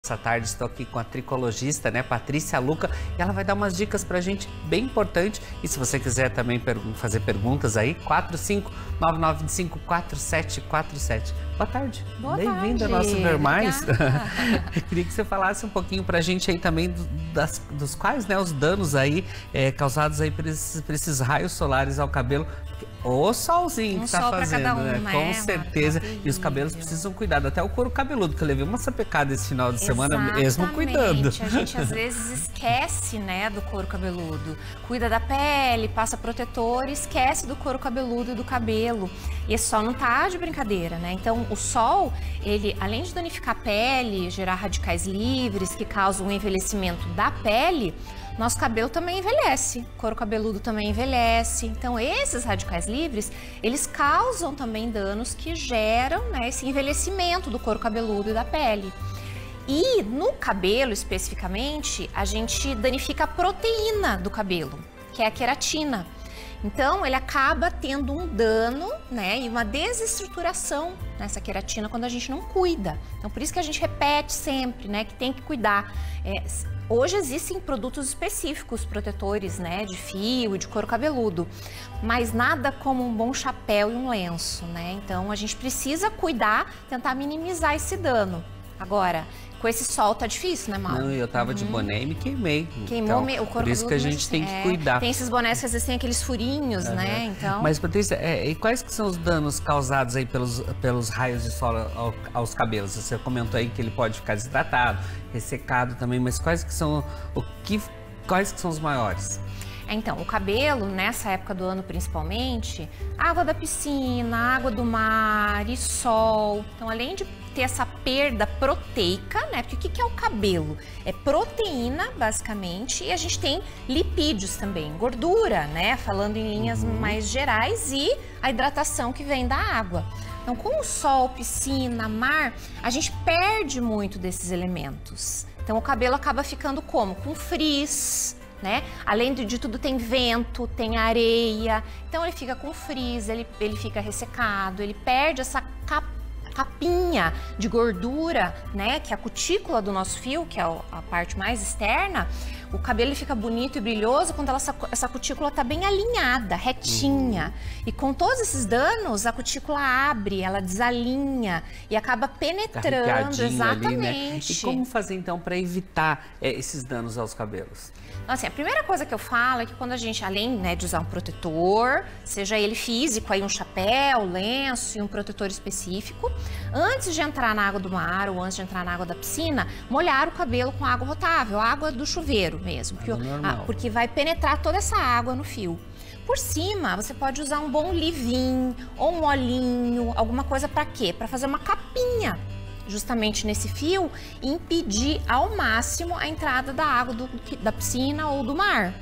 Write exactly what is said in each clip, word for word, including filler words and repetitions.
Essa tarde estou aqui com a tricologista, né, Patrícia Luca, e ela vai dar umas dicas pra gente bem importantes. E se você quiser também per fazer perguntas aí, quatro cinco nove nove cinco quatro sete quatro sete. Boa tarde. Boa Bem-vinda ao nosso Ver Mais. Queria que você falasse um pouquinho pra gente aí também do, das, dos quais, né, os danos aí é, causados aí por esses, por esses raios solares ao cabelo. O solzinho um que tá sol fazendo, cada um, né? né? Com certeza. E os cabelos precisam cuidar. Até o couro cabeludo, que eu levei uma sapecada esse final de semana mesmo cuidando. A gente às vezes esquece, né, do couro cabeludo. Cuida da pele, passa protetor e esquece do couro cabeludo e do cabelo. E esse sol não tá de brincadeira, né? Então o sol, ele além de danificar a pele, gerar radicais livres que causam o envelhecimento da pele, nosso cabelo também envelhece, couro cabeludo também envelhece. Então esses radicais livres, eles causam também danos que geram, né, esse envelhecimento do couro cabeludo e da pele. E no cabelo especificamente, a gente danifica a proteína do cabelo, que é a queratina. Então ele acaba tendo um dano, né, e uma desestruturação nessa queratina quando a gente não cuida. Então por isso que a gente repete sempre, né, que tem que cuidar. É, hoje existem produtos específicos, protetores, né, de fio e de couro cabeludo, mas nada como um bom chapéu e um lenço, né? Então a gente precisa cuidar, tentar minimizar esse dano. Agora, com esse sol tá difícil, né, Mauro? Não, eu tava uhum. de boné e me queimei. Queimou então, o couro. Por isso que a gente tem que é, cuidar. Tem esses bonés que às vezes tem aqueles furinhos, uhum. né? Então... Mas, Patrícia, é, e quais que são os danos causados aí pelos, pelos raios de sol ao, aos cabelos? Você comentou aí que ele pode ficar desidratado, ressecado também, mas quais que são, o que, quais que são os maiores? Então, o cabelo, nessa época do ano principalmente, água da piscina, água do mar e sol. Então, além de ter essa perda proteica, né? Porque o que é o cabelo? É proteína, basicamente, e a gente tem lipídios também, gordura, né? Falando em linhas uhum. mais gerais, e a hidratação que vem da água. Então, com o sol, piscina, mar, a gente perde muito desses elementos. Então, o cabelo acaba ficando como? Com frizz, né? Além de tudo, tem vento, tem areia, então ele fica com frizz, ele, ele fica ressecado, ele perde essa capa, capinha de gordura, né? Que é a cutícula do nosso fio, que é a parte mais externa. O cabelo ele fica bonito e brilhoso quando ela, essa, essa cutícula está bem alinhada, retinha. Uhum. E com todos esses danos, a cutícula abre, ela desalinha e acaba penetrando. Exatamente. Ali, né? E como fazer então para evitar é, esses danos aos cabelos? Então, assim, a primeira coisa que eu falo é que quando a gente, além, né, de usar um protetor, seja ele físico, aí um chapéu, lenço e um protetor específico, antes de entrar na água do mar ou antes de entrar na água da piscina, molhar o cabelo com água rotável, água do chuveiro mesmo, porque, ah, porque vai penetrar toda essa água no fio. Por cima, você pode usar um bom leave-in ou um olhinho, alguma coisa para quê? Para fazer uma capinha justamente nesse fio e impedir ao máximo a entrada da água do, da piscina ou do mar.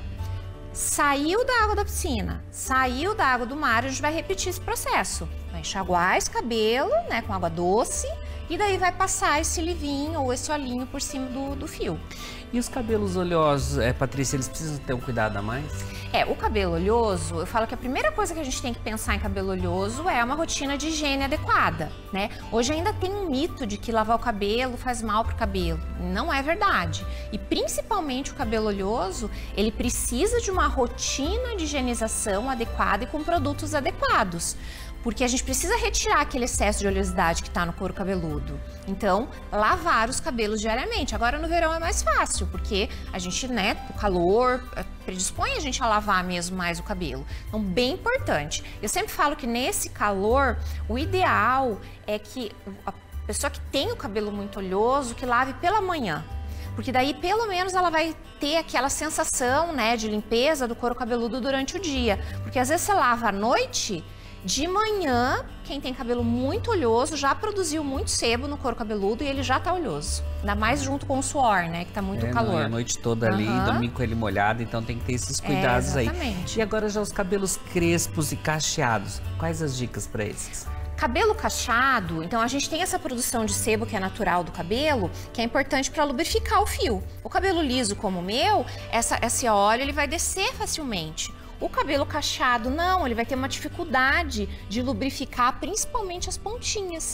Saiu da água da piscina, saiu da água do mar, a gente vai repetir esse processo. Vai enxaguar esse cabelo, né, com água doce, e daí vai passar esse leave-in ou esse olhinho por cima do, do fio. E os cabelos oleosos, é, Patrícia, eles precisam ter um cuidado a mais? É, o cabelo oleoso, eu falo que a primeira coisa que a gente tem que pensar em cabelo oleoso é uma rotina de higiene adequada, né? Hoje ainda tem um mito de que lavar o cabelo faz mal pro cabelo. Não é verdade. E principalmente o cabelo oleoso, ele precisa de uma rotina de higienização adequada e com produtos adequados. Porque a gente precisa retirar aquele excesso de oleosidade que está no couro cabeludo. Então, lavar os cabelos diariamente. Agora no verão é mais fácil, porque a gente, né, o calor predispõe a gente a lavar mesmo mais o cabelo. Então, bem importante. Eu sempre falo que nesse calor, o ideal é que a pessoa que tem o cabelo muito oleoso, que lave pela manhã. Porque daí, pelo menos, ela vai ter aquela sensação, né, de limpeza do couro cabeludo durante o dia. Porque às vezes você lava à noite, de manhã, quem tem cabelo muito oleoso já produziu muito sebo no couro cabeludo e ele já tá oleoso. Ainda mais junto com o suor, né, que tá muito é, calor. Não, a noite toda ali, uhum. dormir com ele molhado, então tem que ter esses cuidados é, aí. E agora já os cabelos crespos e cacheados, quais as dicas para esses? Cabelo cacheado, então a gente tem essa produção de sebo que é natural do cabelo, que é importante para lubrificar o fio. O cabelo liso como o meu, essa, esse óleo ele vai descer facilmente. O cabelo cacheado, não, ele vai ter uma dificuldade de lubrificar, principalmente as pontinhas.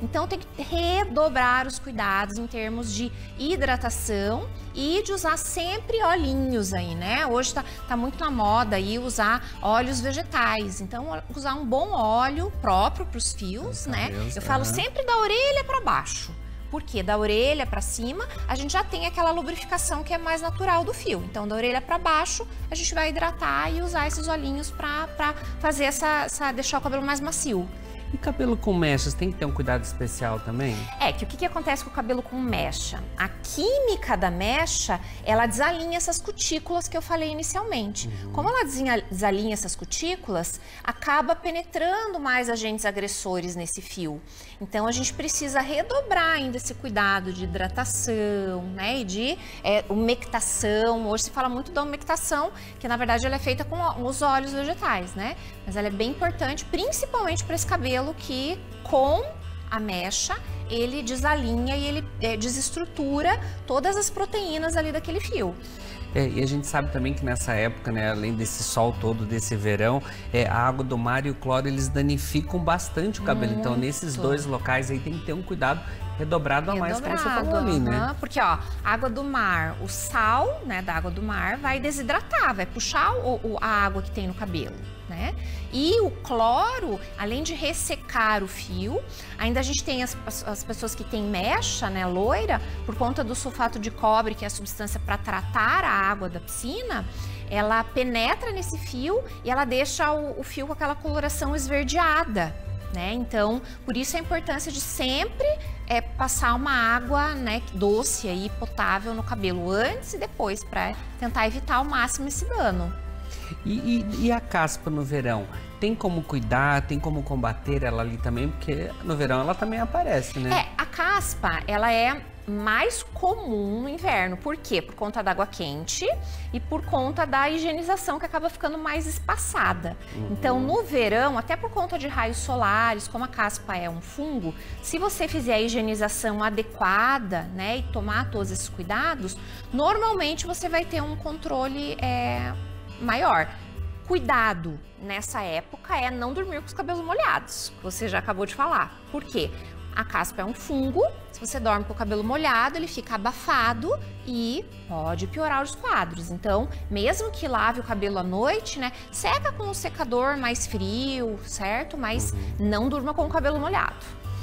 Então tem que redobrar os cuidados em termos de hidratação e de usar sempre olhinhos aí, né? Hoje tá, tá muito na moda aí usar óleos vegetais. Então, usar um bom óleo próprio para os fios, né? Deus, Eu falo uhum. sempre da orelha para baixo. Porque da orelha para cima, a gente já tem aquela lubrificação que é mais natural do fio. Então, da orelha para baixo, a gente vai hidratar e usar esses olhinhos para fazer essa, essa, deixar o cabelo mais macio. E cabelo com mechas, tem que ter um cuidado especial também? É, que o que, que acontece com o cabelo com mecha? A química da mecha, ela desalinha essas cutículas que eu falei inicialmente. Uhum. Como ela desalinha essas cutículas, acaba penetrando mais agentes agressores nesse fio. Então, a gente precisa redobrar ainda esse cuidado de hidratação, né? E de é, umectação. Hoje se fala muito da umectação, que na verdade ela é feita com os óleos vegetais, né? Mas ela é bem importante, principalmente para esse cabelo que com a mecha ele desalinha e ele é, desestrutura todas as proteínas ali daquele fio. É, e a gente sabe também que nessa época, né, além desse sol todo, desse verão, é, a água do mar e o cloro, eles danificam bastante o cabelo. Muito. Então, nesses dois locais aí tem que ter um cuidado redobrado a mais, como você falou ali, né? Uhum, porque, ó, água do mar, o sal, né, da água do mar vai desidratar, vai puxar o, o, a água que tem no cabelo, né? E o cloro, além de ressecar o fio, ainda a gente tem as, as, as pessoas que têm mecha, né, loira, por conta do sulfato de cobre, que é a substância para tratar a água da piscina, ela penetra nesse fio e ela deixa o, o fio com aquela coloração esverdeada, né? Então, por isso a importância de sempre é, passar uma água, né, doce aí, potável no cabelo, antes e depois, para tentar evitar ao máximo esse dano. E, e, e a caspa no verão? Tem como cuidar, tem como combater ela ali também? Porque no verão ela também aparece, né? É, a caspa, ela é mais comum no inverno. Por quê? Por conta da água quente e por conta da higienização que acaba ficando mais espaçada. Uhum. Então, no verão, até por conta de raios solares, como a caspa é um fungo, se você fizer a higienização adequada, né, e tomar todos esses cuidados, normalmente você vai ter um controle é, maior. Cuidado nessa época é não dormir com os cabelos molhados, que você já acabou de falar. Por quê? A caspa é um fungo, se você dorme com o cabelo molhado, ele fica abafado e pode piorar os quadros. Então, mesmo que lave o cabelo à noite, né, seca com um secador mais frio, certo? Mas uhum. não durma com o cabelo molhado.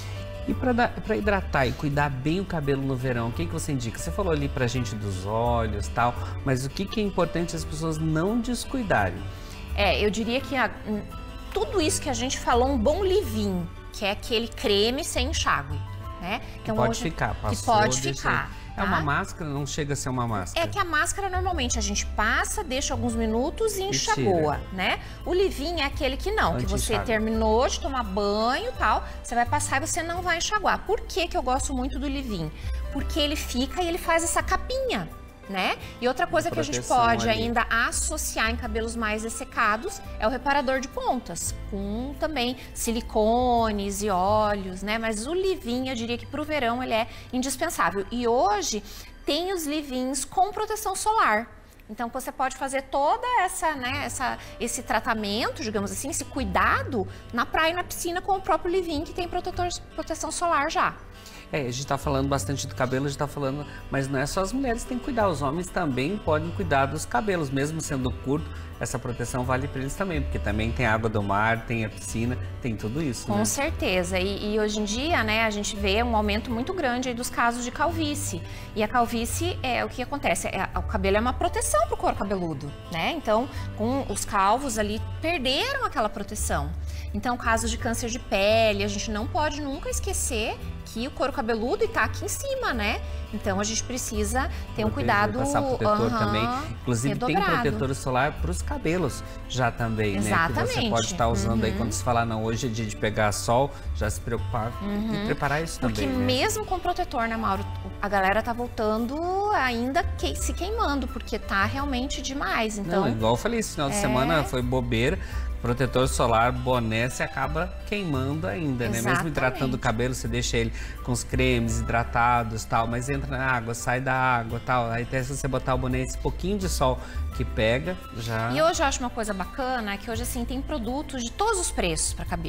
E para hidratar e cuidar bem o cabelo no verão, o que, que você indica? Você falou ali pra gente dos óleos e tal, mas o que, que é importante as pessoas não descuidarem? É, eu diria que a, tudo isso que a gente falou, um bom leave-in, que é aquele creme sem enxágue, né? Então, que pode hoje, ficar, passou, que pode ficar. É uma máscara, não chega a ser uma máscara. É que a máscara normalmente a gente passa, deixa alguns minutos e enxagoa, né? O leave-in é aquele que não, que você terminou de tomar banho e tal, você vai passar e você não vai enxaguar. Por que que eu gosto muito do leave-in? Porque ele fica e ele faz essa capinha, né? E outra coisa que a gente pode ali ainda associar em cabelos mais ressecados é o reparador de pontas, com também silicones e óleos, né? Mas o leave-in, eu diria que para o verão ele é indispensável. E hoje tem os leave-ins com proteção solar. Então você pode fazer toda essa, né, essa, esse tratamento, digamos assim, esse cuidado na praia e na piscina com o próprio leave-in que tem protetor, proteção solar já. É, a gente tá falando bastante do cabelo, a gente tá falando, mas não é só as mulheres que têm que cuidar, os homens também podem cuidar dos cabelos, mesmo sendo curto, essa proteção vale para eles também, porque também tem água do mar, tem a piscina, tem tudo isso, Com né? certeza, e, e hoje em dia, né, a gente vê um aumento muito grande aí dos casos de calvície, e a calvície, é o que acontece, é, o cabelo é uma proteção para o couro cabeludo, né, então, com os calvos ali, perderam aquela proteção. Então, casos de câncer de pele, a gente não pode nunca esquecer que o couro cabeludo está aqui em cima, né? Então, a gente precisa ter um cuidado... Passar protetor uhum, também. Inclusive, redobrado. Tem protetor solar para os cabelos já também, Exatamente. né? Que você pode estar usando uhum. aí quando se falar, não, hoje é dia de pegar sol, já se preocupar uhum. e preparar isso Porque também, Porque né? mesmo com protetor, né, Mauro? A galera tá voltando ainda que, se queimando, porque tá realmente demais, então... Não, igual eu falei, esse final de é... semana foi bobeira. Protetor solar, boné, você acaba queimando ainda, né? Exatamente. Mesmo hidratando o cabelo, você deixa ele com os cremes hidratados e tal, mas entra na água, sai da água e tal. Aí até se você botar o boné, esse pouquinho de sol que pega, já... E hoje eu acho uma coisa bacana, que hoje, assim, tem produtos de todos os preços para cabelo.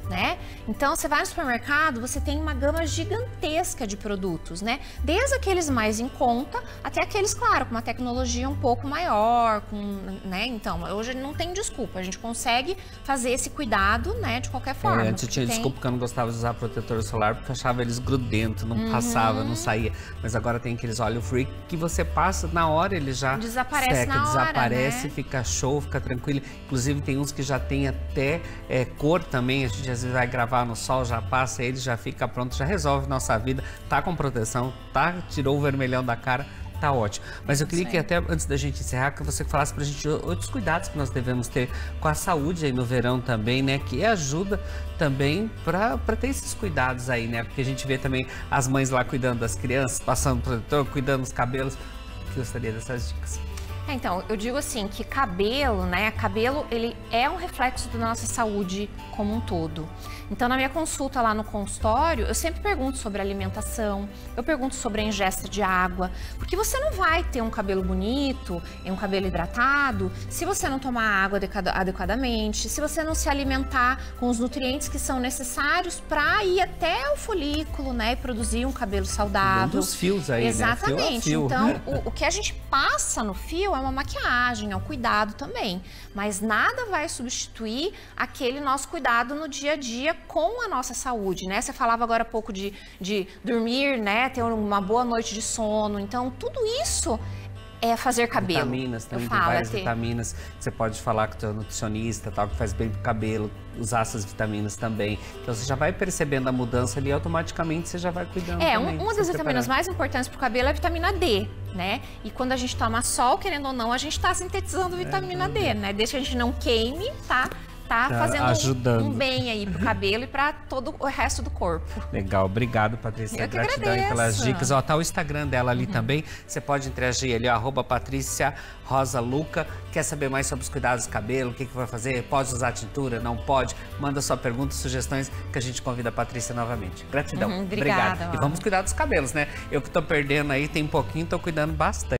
né? Então, você vai no supermercado, você tem uma gama gigantesca de produtos, né? Desde aqueles mais em conta, até aqueles, claro, com uma tecnologia um pouco maior, com, né? Então, hoje não tem desculpa, a gente consegue fazer esse cuidado, né, de qualquer forma. É, antes eu tinha tem... desculpa que eu não gostava de usar protetor solar, porque eu achava eles grudentos, não uhum. passava, não saía. Mas agora tem aqueles óleo free que você passa, na hora ele já desaparece seca, na hora, desaparece, né? fica show, fica tranquilo. Inclusive tem uns que já tem até é, cor também, a gente às vezes vai gravar no sol, já passa ele, já fica pronto, já resolve nossa vida, tá com proteção, tá, tirou o vermelhão da cara, tá ótimo. Mas eu queria que até antes da gente encerrar, que você falasse pra gente outros cuidados que nós devemos ter com a saúde aí no verão também, né, que ajuda também pra, pra ter esses cuidados aí, né, porque a gente vê também as mães lá cuidando das crianças, passando protetor, cuidando dos cabelos. Eu gostaria dessas dicas. É, então, eu digo assim, que cabelo, né, cabelo, ele é um reflexo da nossa saúde como um todo. Então, na minha consulta lá no consultório, eu sempre pergunto sobre alimentação, eu pergunto sobre a ingesta de água, porque você não vai ter um cabelo bonito, um cabelo hidratado, se você não tomar água adequadamente, se você não se alimentar com os nutrientes que são necessários para ir até o folículo, né, e produzir um cabelo saudável. Um dos fios aí, exatamente. Né? Fio a fio. Então, o, o que a gente passa no fio é uma maquiagem, é um cuidado também, mas nada vai substituir aquele nosso cuidado no dia a dia com a nossa saúde, né? Você falava agora há pouco de, de dormir, né? Ter uma boa noite de sono, então tudo isso é fazer cabelo. Vitaminas, também eu tem falo, várias é ter... vitaminas que você pode falar com o teu nutricionista, tal, que faz bem pro cabelo, usar essas vitaminas também. Então você já vai percebendo a mudança ali, automaticamente você já vai cuidando É, também, uma das vitaminas mais importantes pro cabelo é a vitamina D, né? E quando a gente toma sol, querendo ou não, a gente tá sintetizando vitamina é, D, né? Desde que a gente não queime, tá? Tá, tá fazendo ajudando. Um, um bem aí pro cabelo e para todo o resto do corpo. Legal, obrigado, Patrícia. Eu que Gratidão agradeço. pelas dicas. Ó, tá o Instagram dela ali uhum. também. Você pode interagir ali, ó, arroba Patrícia Rosa Luca. Quer saber mais sobre os cuidados do cabelo? O que, que vai fazer? Pode usar tintura? Não pode? Manda sua pergunta, sugestões, que a gente convida a Patrícia novamente. Gratidão. Uhum, obrigada. Obrigado. E vamos cuidar dos cabelos, né? Eu que tô perdendo aí, tem um pouquinho, tô cuidando bastante.